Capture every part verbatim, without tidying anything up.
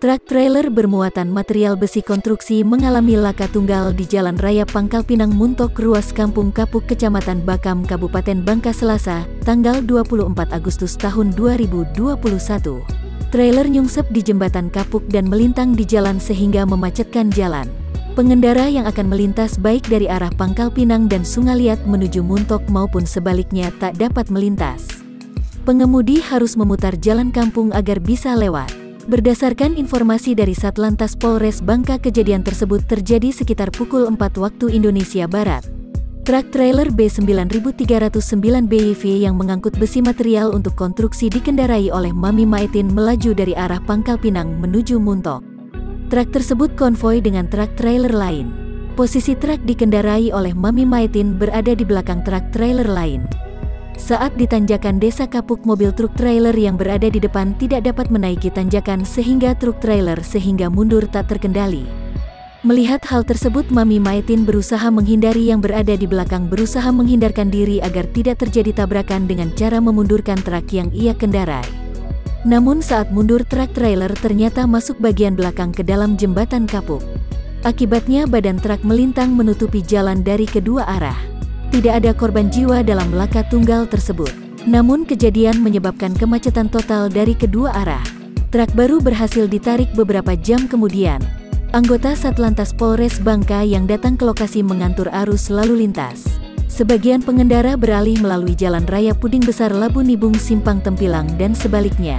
Truk trailer bermuatan material besi konstruksi mengalami laka tunggal di Jalan Raya Pangkal Pinang Muntok, ruas Kampung Kapuk, Kecamatan Bakam, Kabupaten Bangka, Selasa, tanggal dua puluh empat Agustus tahun dua ribu dua puluh satu. Trailer nyungsep di jembatan Kapuk dan melintang di jalan sehingga memacetkan jalan. Pengendara yang akan melintas baik dari arah Pangkal Pinang dan Sungaliat menuju Muntok maupun sebaliknya tak dapat melintas. Pengemudi harus memutar jalan kampung agar bisa lewat. Berdasarkan informasi dari Satlantas Polres Bangka, kejadian tersebut terjadi sekitar pukul empat waktu Indonesia Barat. Truk trailer B sembilan tiga nol sembilan B Y V yang mengangkut besi material untuk konstruksi dikendarai oleh Mami Maetin melaju dari arah Pangkal Pinang menuju Muntok. Truk tersebut konvoi dengan truk trailer lain. Posisi truk dikendarai oleh Mami Maetin berada di belakang truk trailer lain. Saat di tanjakan Desa Kapuk, mobil truk trailer yang berada di depan tidak dapat menaiki tanjakan sehingga truk trailer sehingga mundur tak terkendali. Melihat hal tersebut, Mami Maetin berusaha menghindari, yang berada di belakang berusaha menghindarkan diri agar tidak terjadi tabrakan dengan cara memundurkan truk yang ia kendarai. Namun saat mundur, truk trailer ternyata masuk bagian belakang ke dalam jembatan Kapuk. Akibatnya badan truk melintang menutupi jalan dari kedua arah. Tidak ada korban jiwa dalam laka tunggal tersebut. Namun kejadian menyebabkan kemacetan total dari kedua arah. Truk baru berhasil ditarik beberapa jam kemudian. Anggota Satlantas Polres Bangka yang datang ke lokasi mengatur arus lalu lintas. Sebagian pengendara beralih melalui Jalan Raya Puding Besar Labu Nibung Simpang Tempilang dan sebaliknya.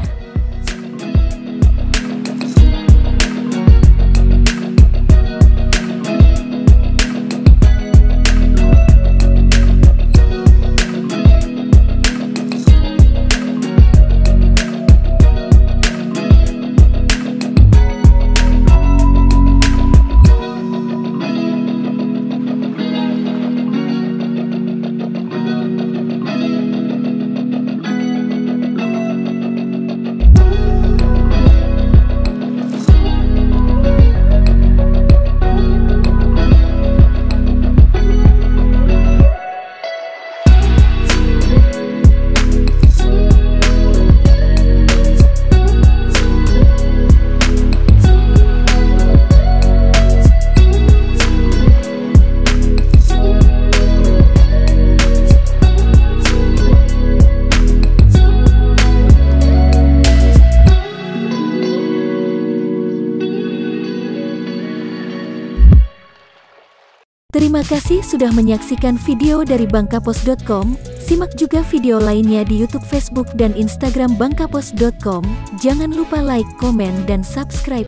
Terima kasih sudah menyaksikan video dari bangkapos dot com. Simak juga video lainnya di YouTube, Facebook, dan Instagram bangkapos dot com. Jangan lupa like, komen, dan subscribe.